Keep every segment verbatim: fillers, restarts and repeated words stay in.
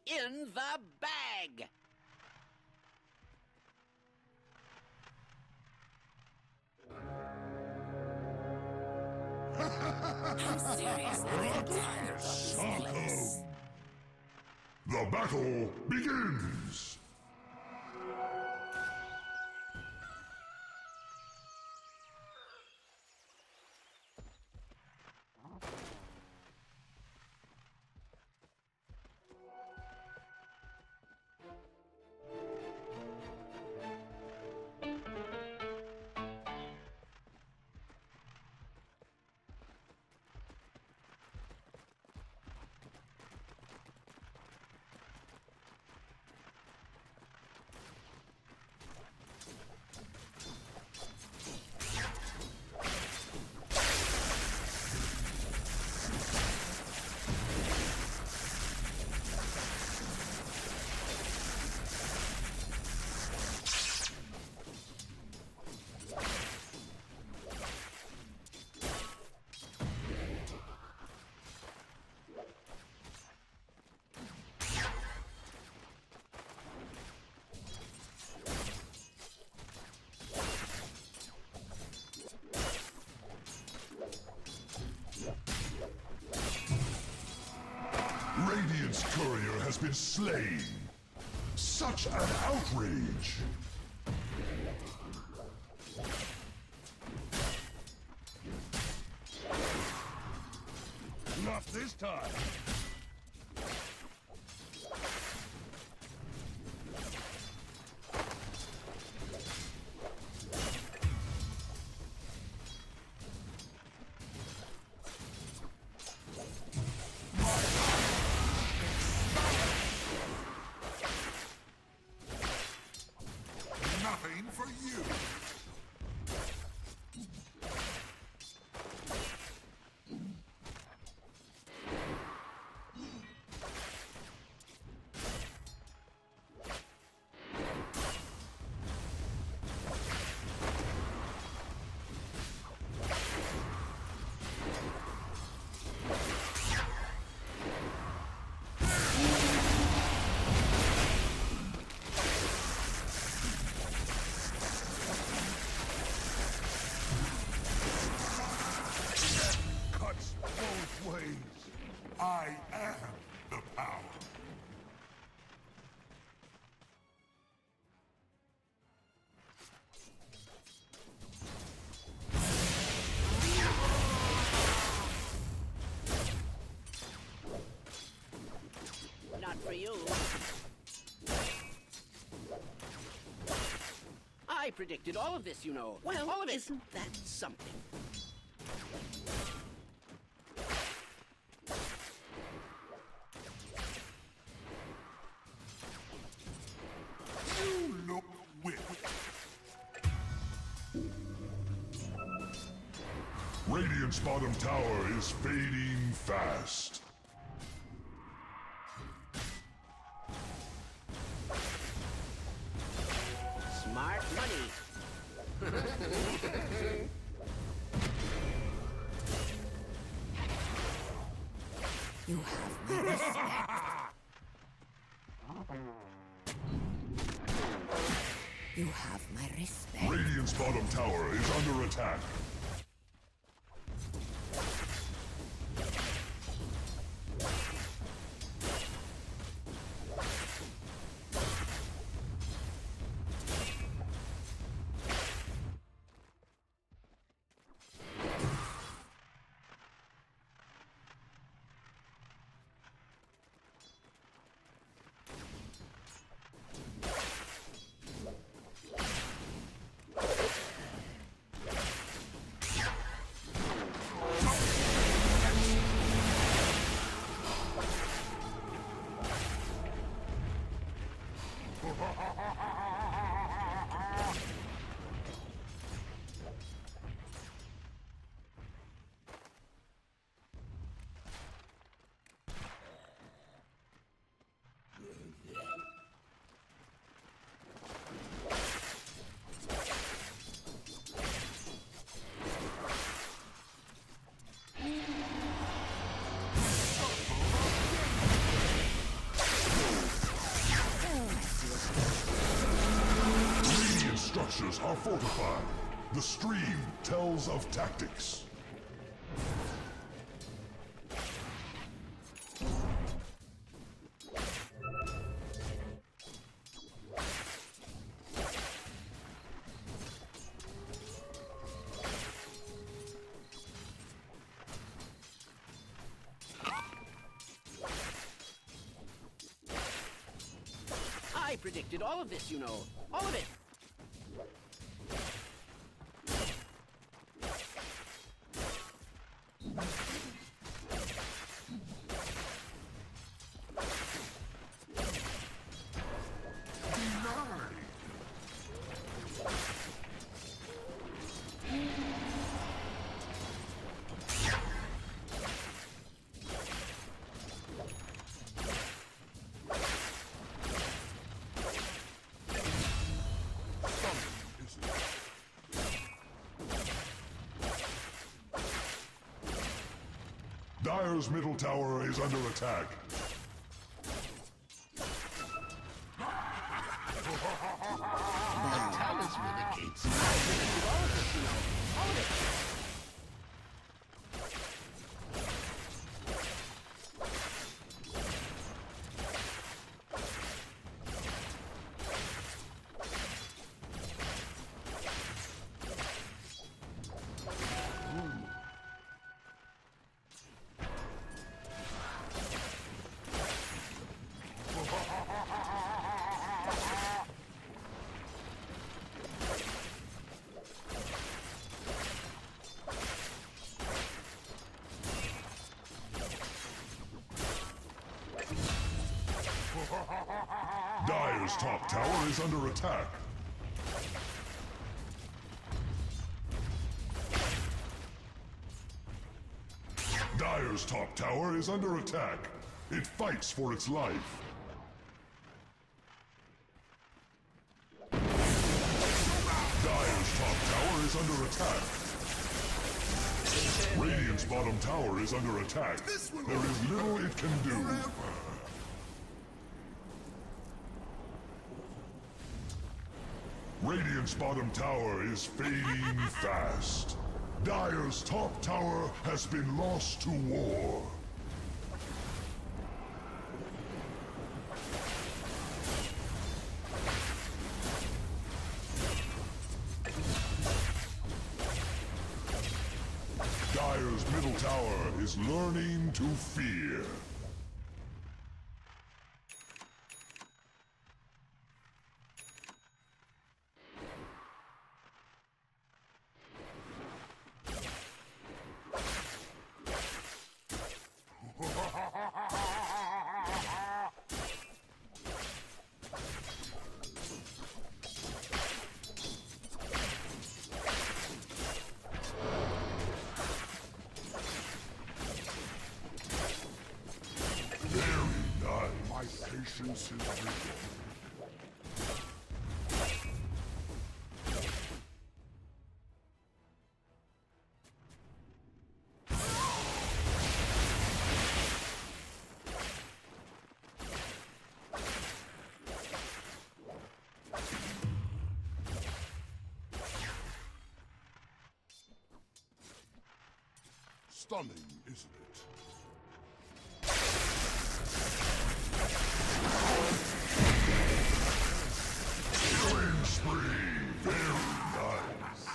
in the bag. I'm serious. I'm tired of this place. The battle begins! Radiant's courier has been slain. Such an outrage! Not this time! Nothing for you! I am the power. Not for you. I predicted all of this, you know. Well, all of it. isn't that something? You look wicked. Radiant's bottom tower is fading fast. Smart money. You have my respect. You have my respect. Radiant's bottom tower is under attack. are fortified. The stream tells of tactics. I predicted all of this, you know. All of it. Dire's middle tower is under attack. The talisman against All of this, you know. All of it. Dire's top tower is under attack. Dire's top tower is under attack. It fights for its life. Dire's top tower is under attack. Radiant's bottom tower is under attack. There is little it can do. Radiant's bottom tower is fading fast. Dire's top tower has been lost to war. Dire's middle tower is learning to fear. Patience is real. Stunning, isn't it? Killing spree! Very nice!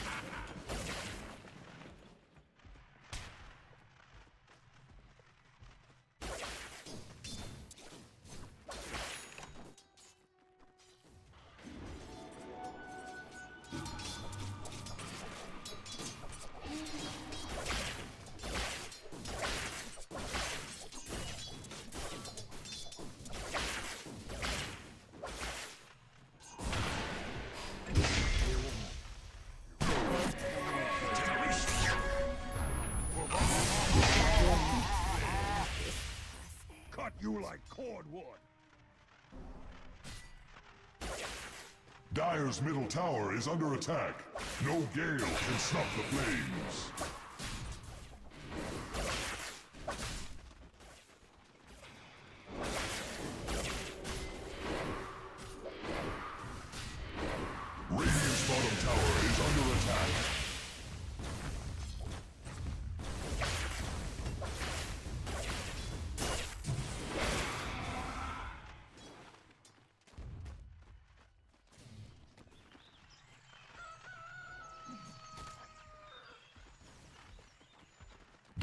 You like cordwood. Dire's middle tower is under attack. No gale can stop the flames. Radiant's bottom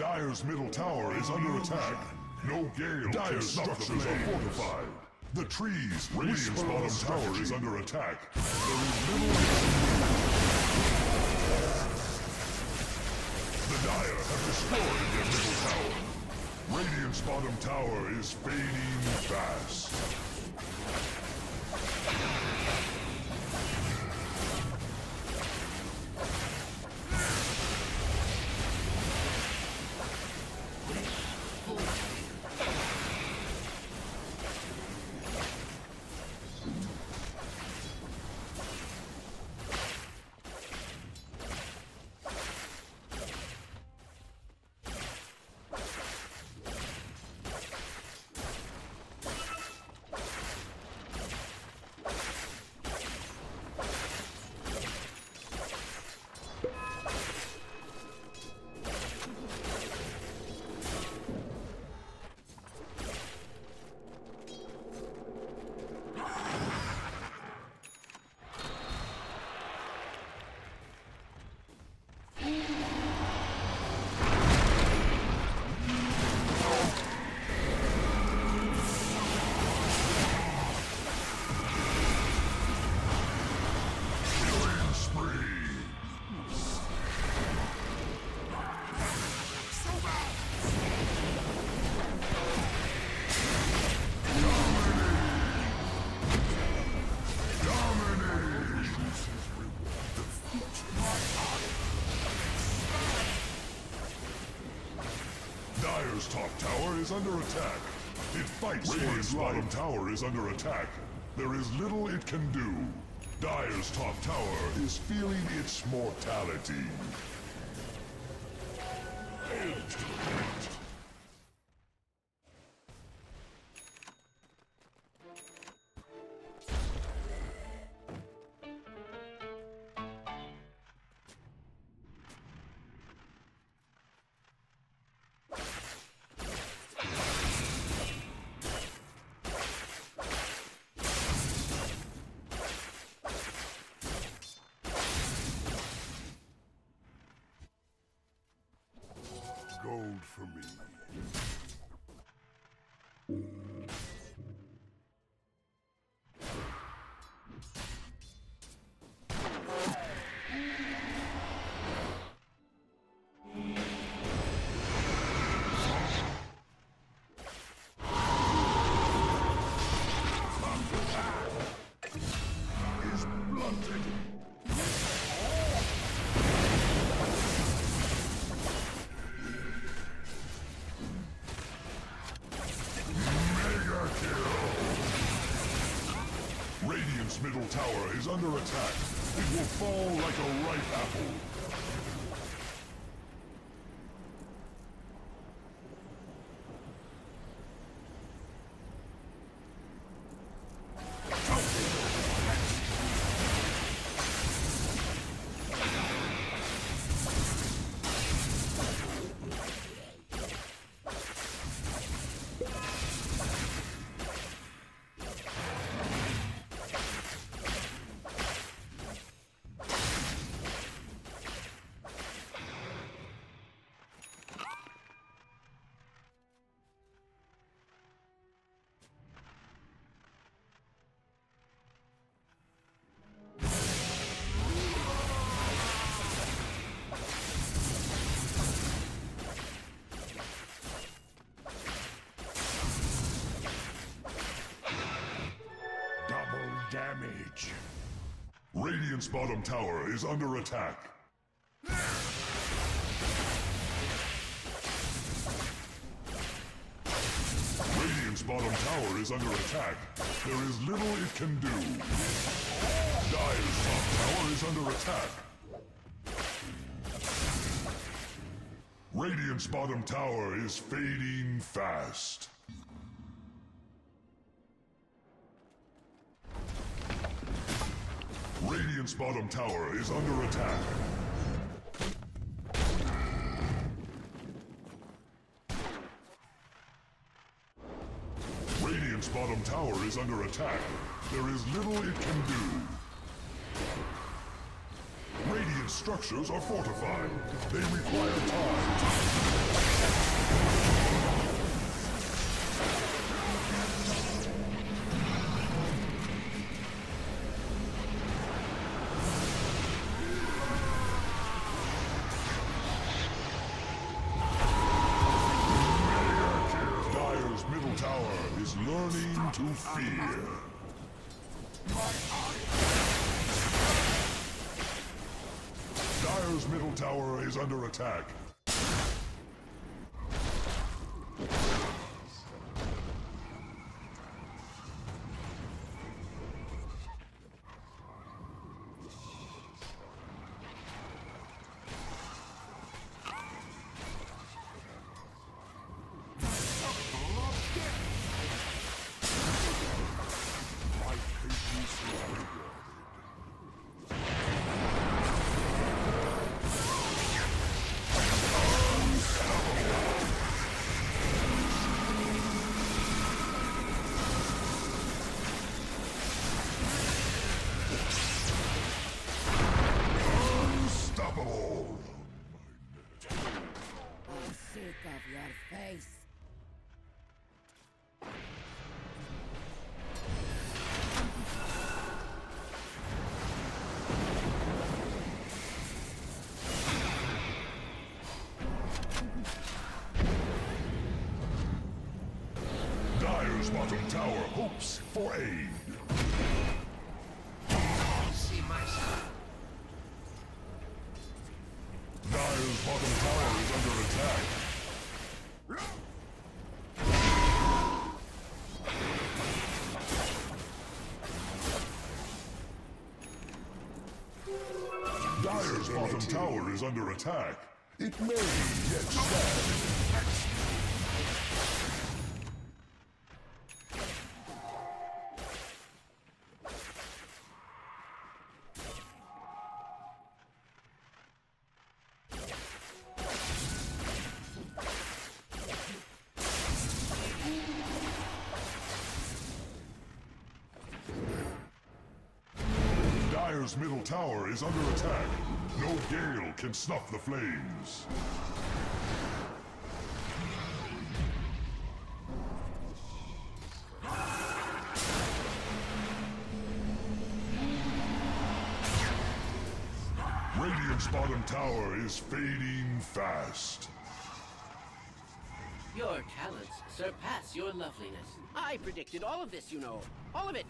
Dire's middle tower is under attack. No gale. Dire's structures are fortified. The trees. Radiant's bottom tower is under attack. There is little. The Dire have destroyed their middle tower. Radiant's bottom tower is fading fast. Dire's top tower is under attack. It fights for its bottom tower is under attack. There is little it can do. Dire's top tower is feeling its mortality. Gold for me. Is blunted. Radiant's middle tower is under attack. It will fall like a ripe apple. Damage. Radiant's bottom tower is under attack. Radiant's bottom tower is under attack. There is little it can do. Dire's top tower is under attack. Radiant's bottom tower is fading fast. Radiant's bottom tower is under attack. Radiant's bottom tower is under attack. There is little it can do. Radiant's Dire's structures are fortified. They require time. Dire's middle tower is learning to fear. Dire's middle tower is under attack. Dire's bottom tower hopes for aid. See my son. Dire's bottom tower is under attack. Dire's bottom tower is under attack. It may yet stand. Dire's middle tower is under attack. No gale can snuff the flames. Radiant's bottom tower is fading fast. Your talents surpass your loveliness. I predicted all of this, you know. All of it.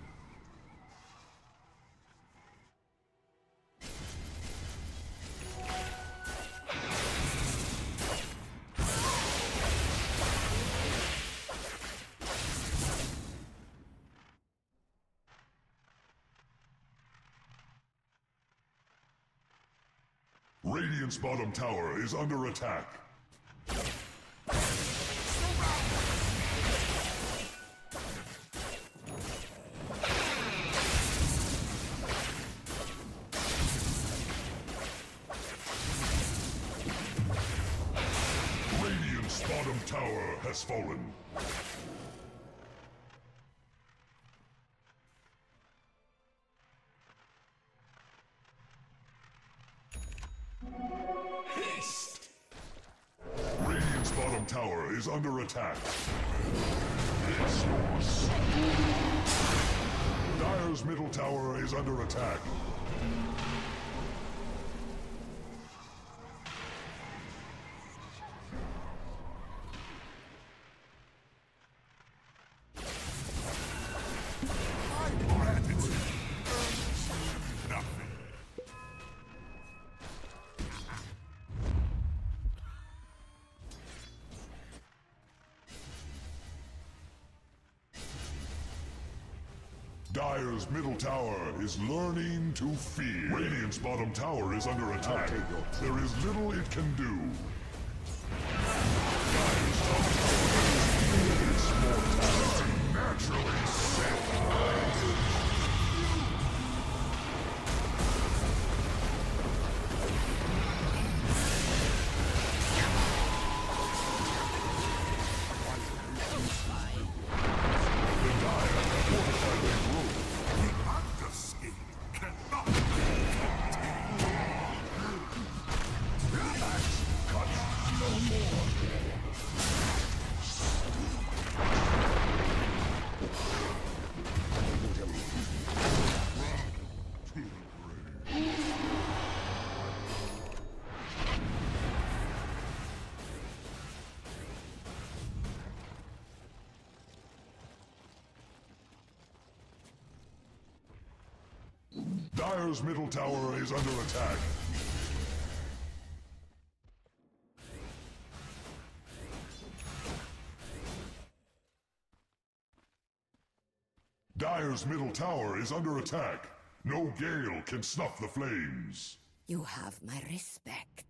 Radiant's bottom tower is under attack. Radiant's bottom tower has fallen. Radiant's bottom tower is under attack. It's yours. Dire's middle tower is under attack. Dire's middle tower is learning to fear. Radiant's bottom tower is under attack. There is little it can do. Dire's top tower is its mortality. Naturally set. Dire's middle tower is under attack. Dire's middle tower is under attack. No gale can snuff the flames. You have my respect.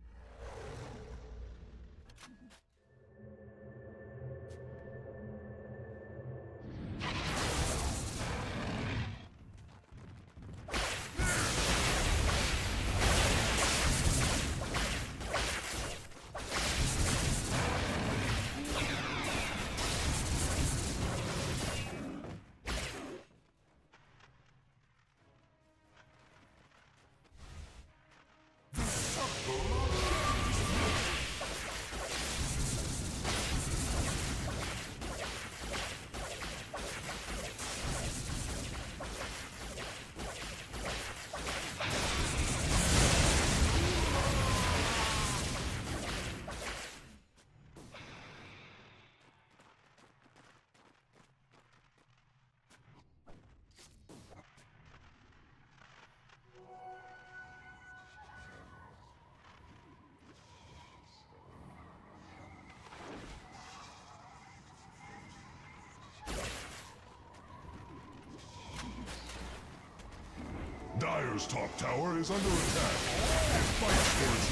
Dire's top tower is under attack. It fights for its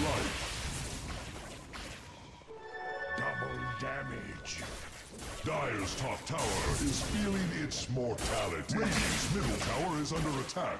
life. Double damage. Dire's top tower is feeling its mortality. Radiant's middle tower is under attack.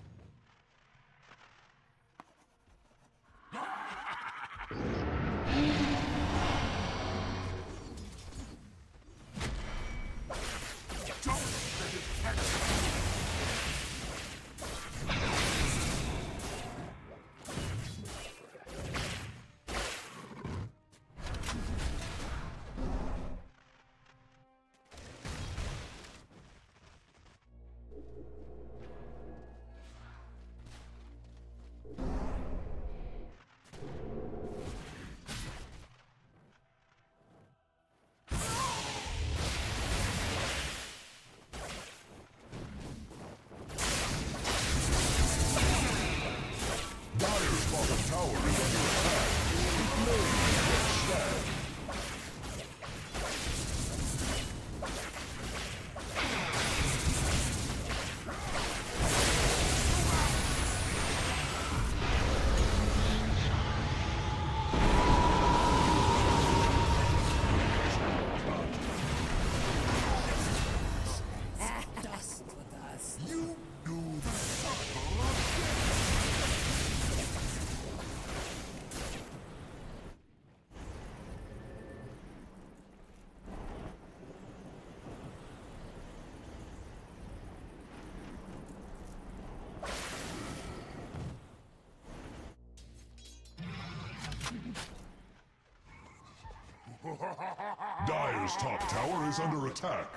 Dire's top tower is under attack.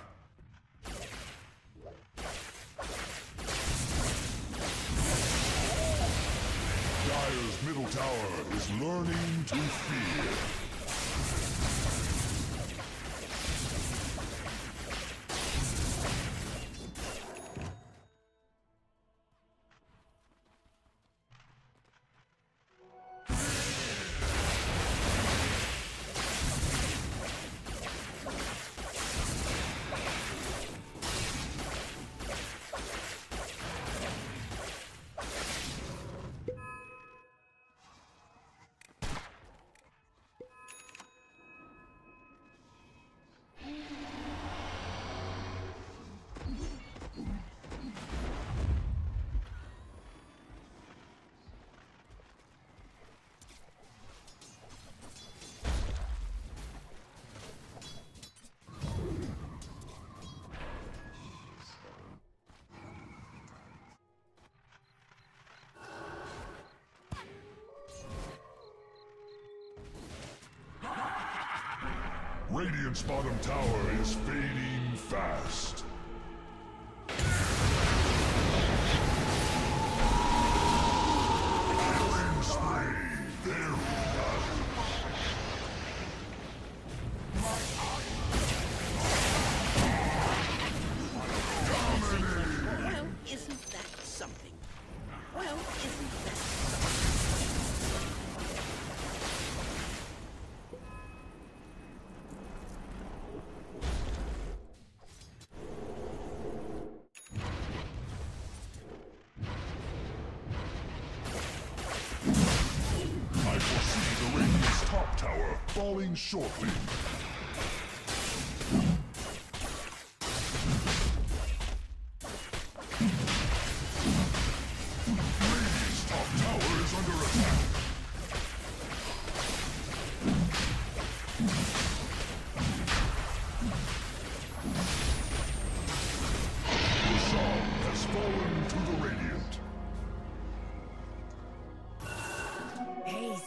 Dire's middle tower is learning to fear. Radiant's bottom tower is fading fast. Killing spree! Very done. Dominating! Well, isn't that something? falling shortly. Radiant's top tower is under attack. Rashad has fallen to the Radiant. Haste.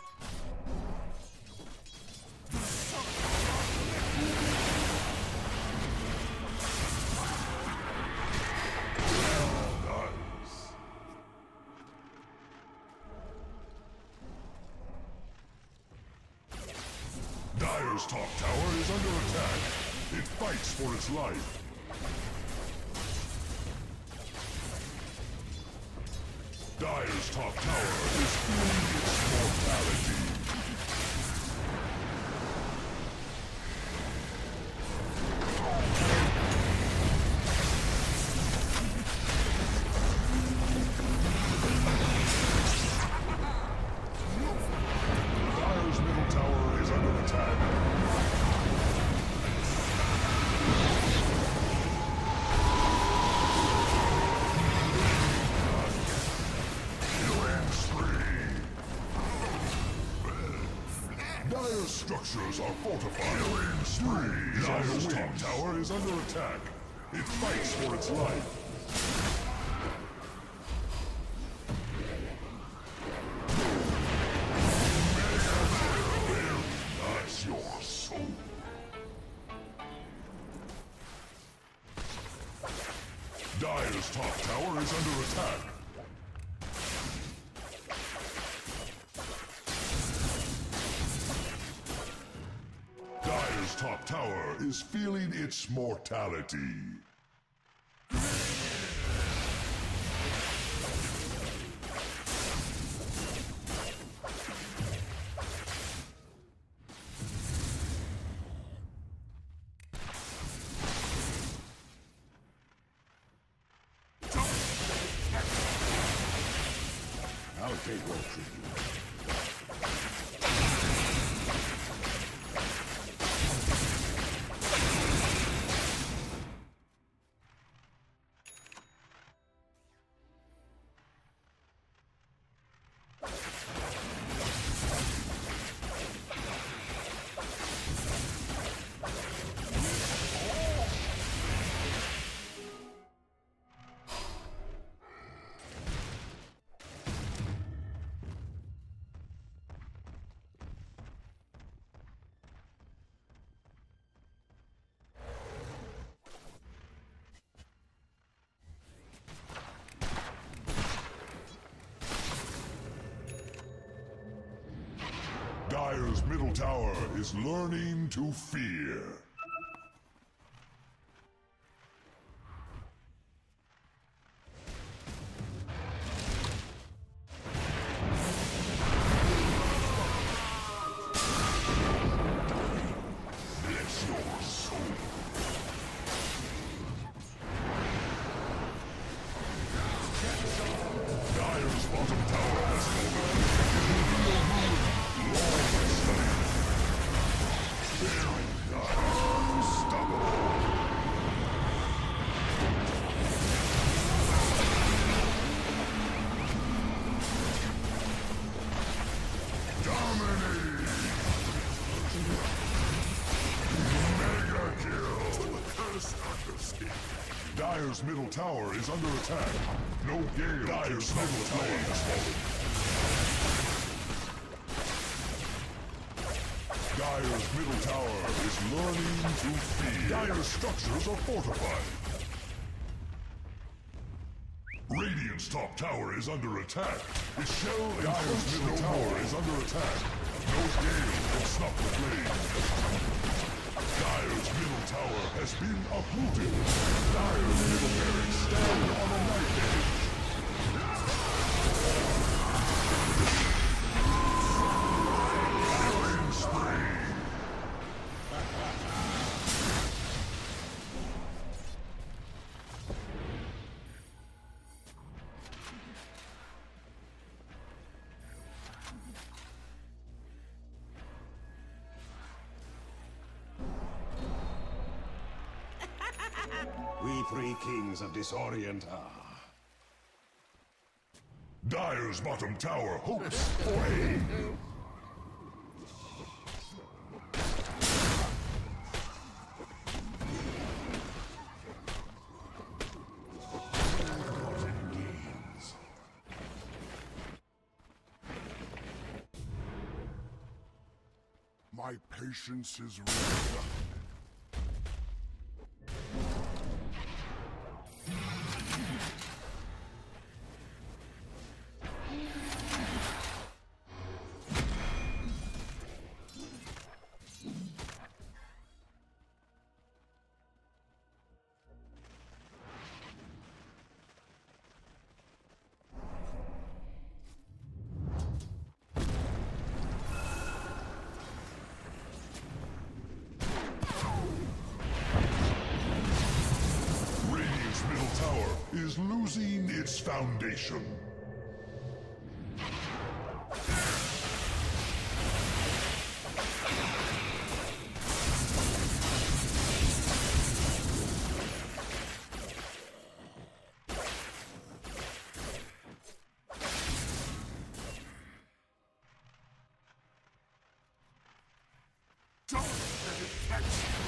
Dire's top tower is under attack. It fights for its life. Dire's top tower is feeling its mortality. Dire's middle tower is under attack. Killing spree. Dire's structures are fortified. Killing spree. Dire's top tower is under attack. It fights for its life. That's your soul. Dire's top tower is under attack. Dire's top tower is feeling its mortality. I'll take one for you. Dire's middle tower is learning to fear. Bless your soul. Dire's bottom tower has fallen. Dire's middle tower is under attack. No gale. Dire's middle tower has fallen. Dire's middle tower is learning to fear. Dire's structures are fortified. Radiant's top tower is under attack. Its shell and Dire's middle tower is under attack. No gale can stop the flame. Dire's middle tower has been uprooted. Dire's middle barracks stand on a knife edge. Killing spree. We three kings of Disorient are. Dire's bottom tower hopes for aid. My patience is real. Is losing its foundation. Don't let it catch you!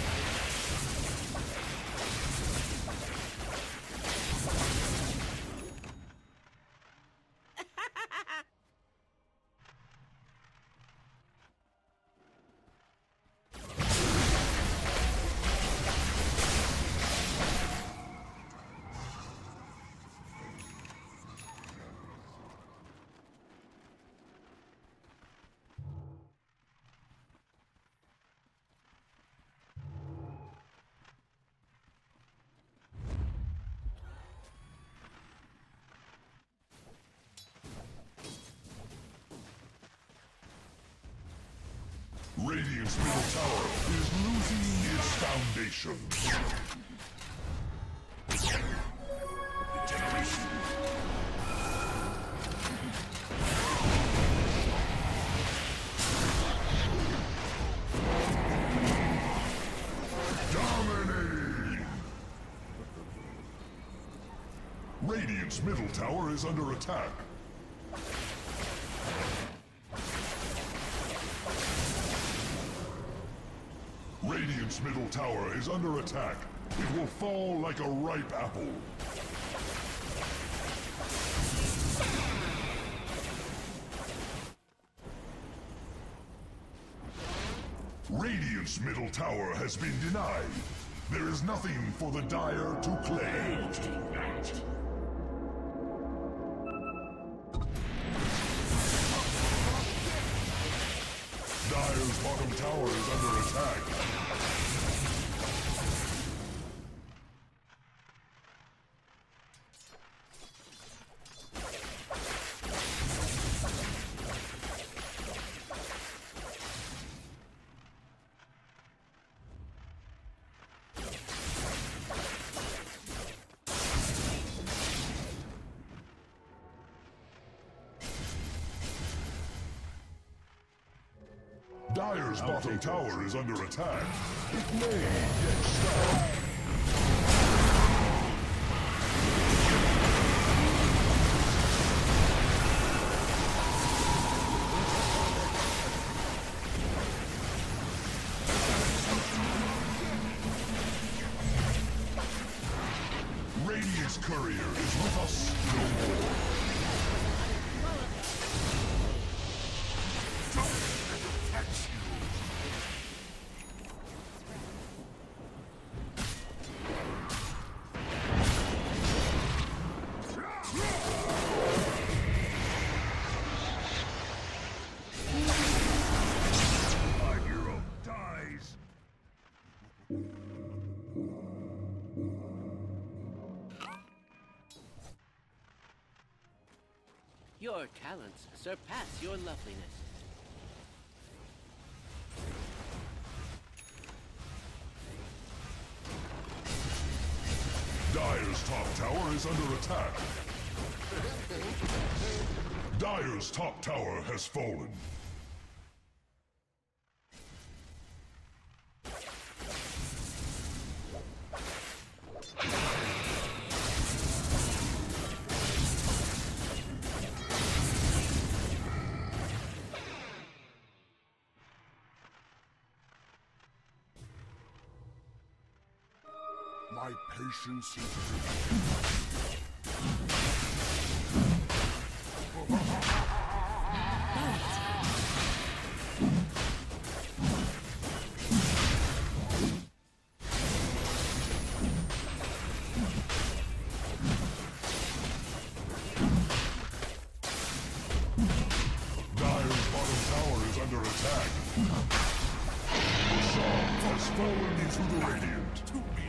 Radiant's middle tower is losing its foundation. Regeneration. Dominating! Radiant's middle tower is under attack. Radiant's middle tower is under attack. It will fall like a ripe apple. Radiant's middle tower has been denied. There is nothing for the Dire to claim. Dire's bottom tower is under attack. Dire's bottom tower is under attack. It may get stuck. Radiant's courier is with us no more. Your talents surpass your loveliness. Dire's top tower is under attack. Dire's top tower has fallen. My patience is Dire's bottom tower is under attack. Shaw has fallen into the Radiant. To me.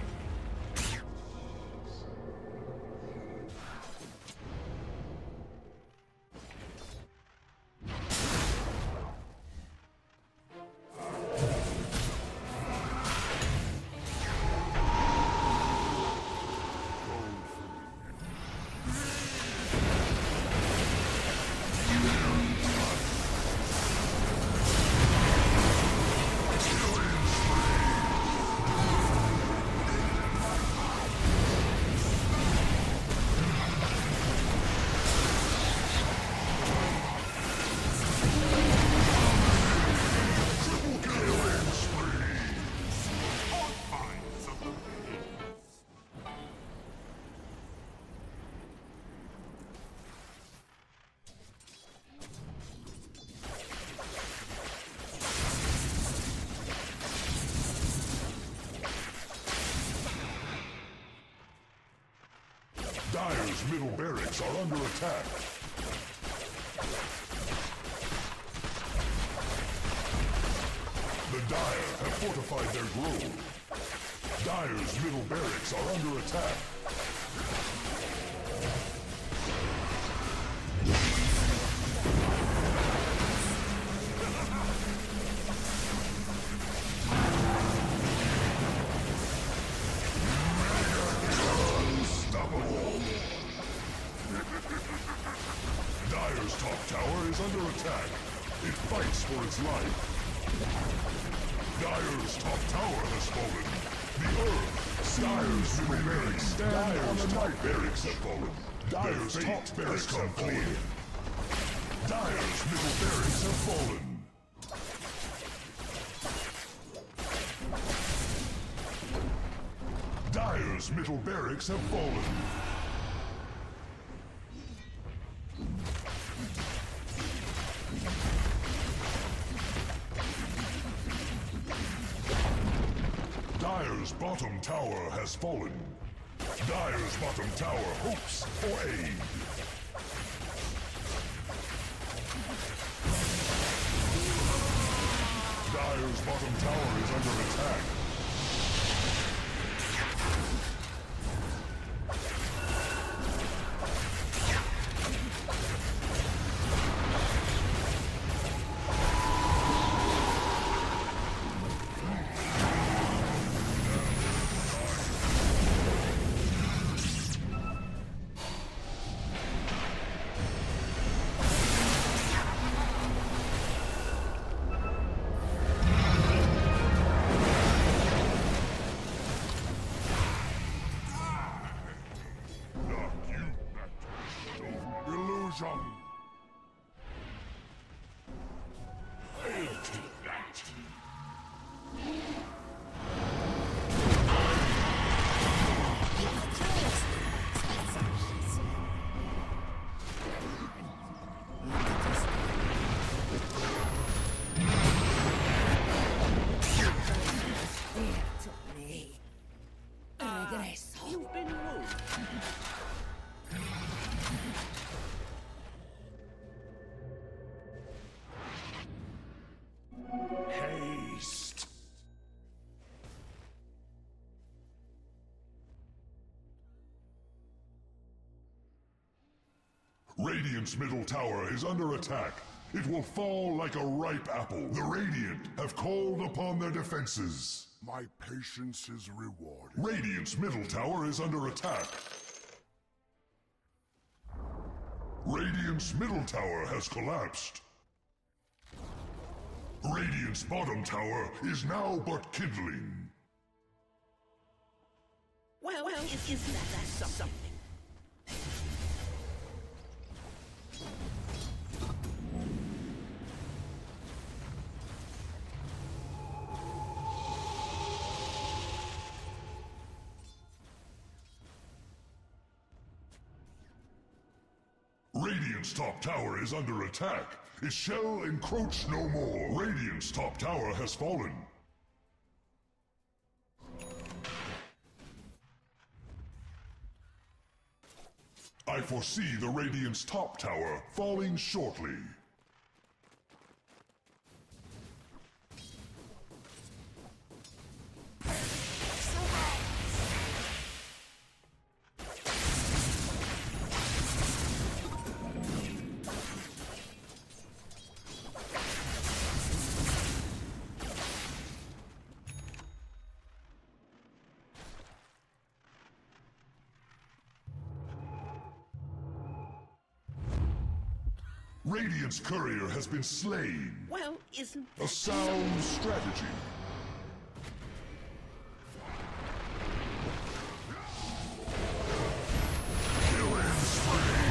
Dire's middle barracks are under attack. The Dire have fortified their grove. Dire's middle barracks are under attack. Dire's top tower is under attack. It fights for its life. Dire's top tower has fallen. The Earth, Dire's middle barracks stand on the top barracks have fallen. Dire's top barracks have fallen. Dire's middle barracks have fallen. Dire's middle barracks have fallen. Dire's bottom tower has fallen. Dire's bottom tower hopes for aid. Dire's bottom tower is under attack. You've been moved. Haste. Radiant's middle tower is under attack. It will fall like a ripe apple. The Radiant have called upon their defenses. My patience is rewarded. Radiant's middle tower is under attack. Radiant's middle tower has collapsed. Radiant's bottom tower is now but kindling. Well, well, is, isn't that, that something? Radiant's top tower is under attack. It shall encroach no more. Radiant's top tower has fallen. I foresee the Radiant's top tower falling shortly. Radiant's courier has been slain. Well, isn't A sound strategy. Killing spree.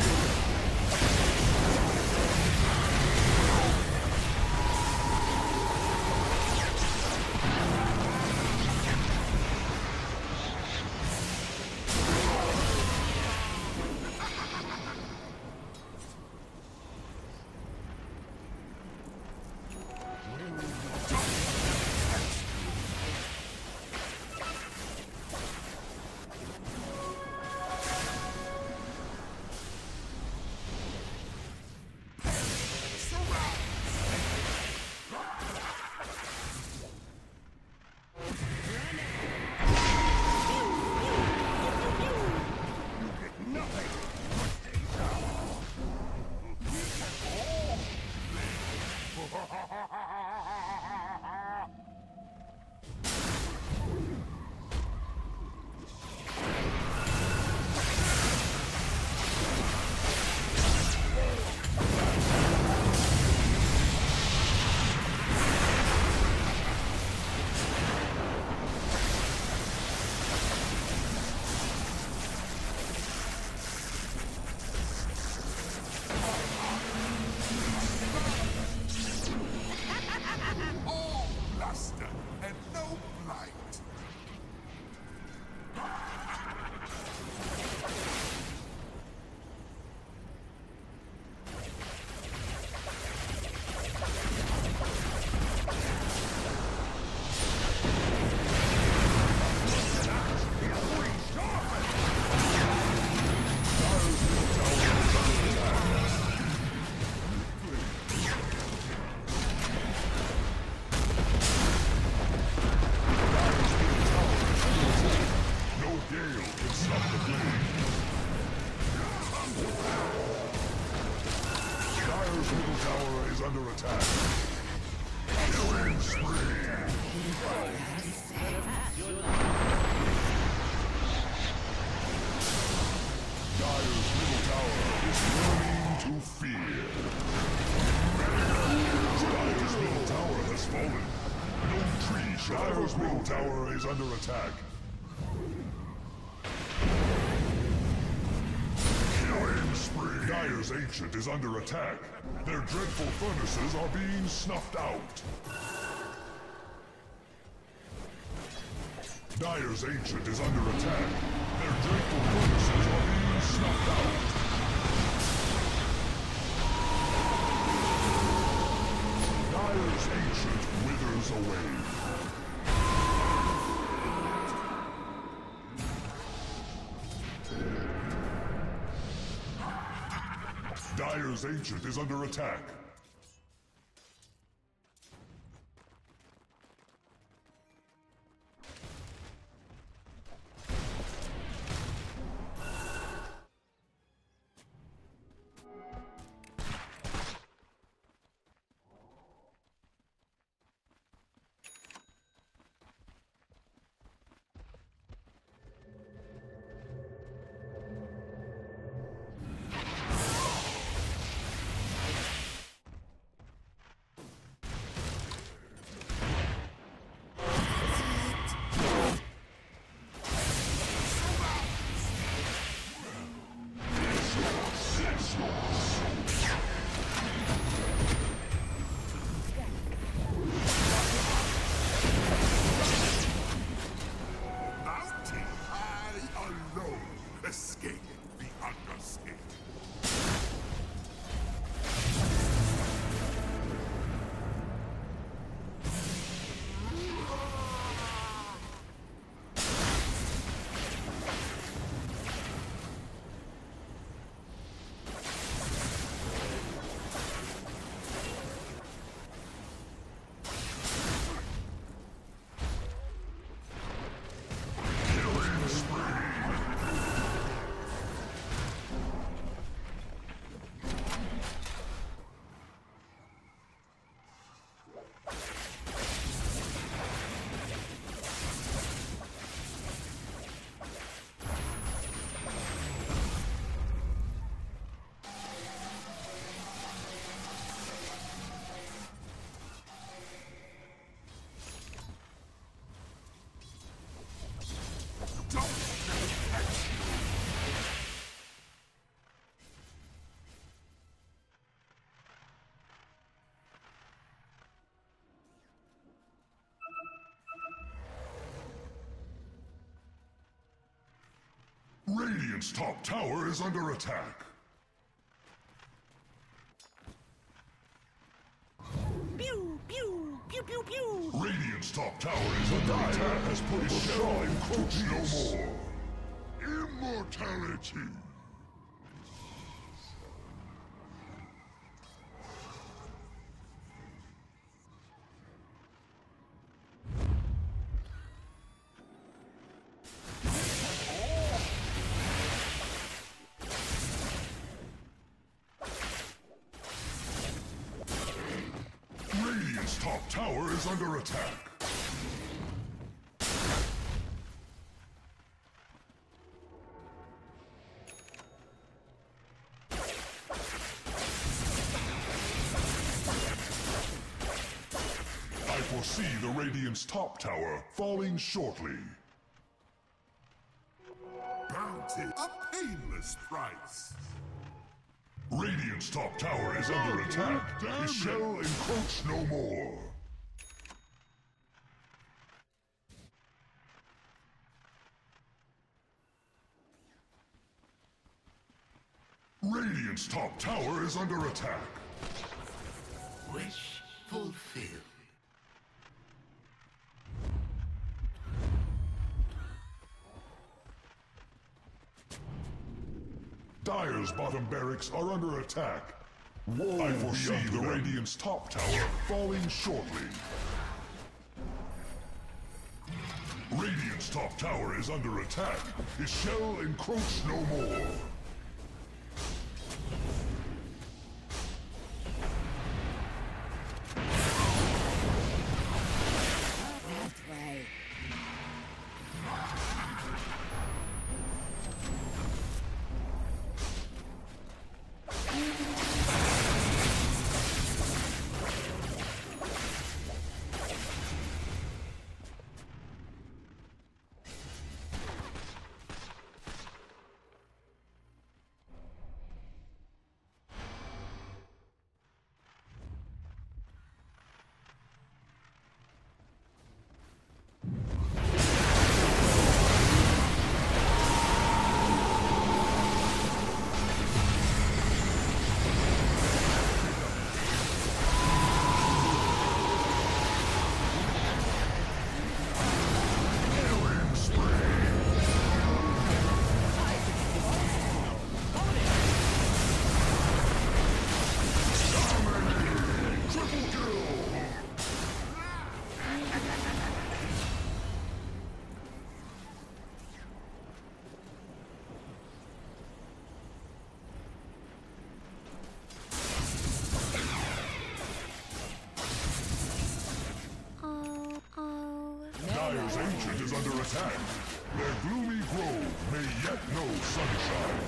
Dire's middle tower is under attack. Killing spree. Dire's ancient is under attack. Their dreadful furnaces are being snuffed out. Dire's ancient is under attack. Their dreadful furnaces are being snuffed out. Dire's ancient withers away. Dire's ancient is under attack. Radiant's top tower is under attack. Pew, pew, pew, pew, pew. Radiant's top tower is under attack. Has put his shell encroach no more. Immortality. Radiant's top tower is under attack. I foresee the Radiant's top tower falling shortly. Bounty, a painless price. Radiant's top tower is under attack. His shell encroach no more. Radiant's top tower is under attack. Wish fulfilled. Dire's bottom barracks are under attack. Woe I foresee the them. Radiant's top tower falling shortly. Radiant's top tower is under attack. His shell encroach no more. Dire's Ancient is under attack. Their gloomy grove may yet know sunshine.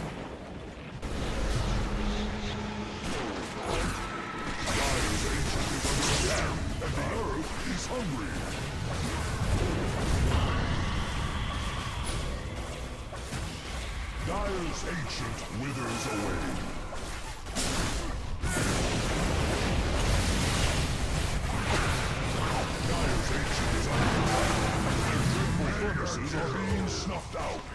Dire's Ancient is under attack, and the earth is hungry. Dire's Ancient withers away. Dire's Ancient is under attack. Their dreadful furnaces are being snuffed out.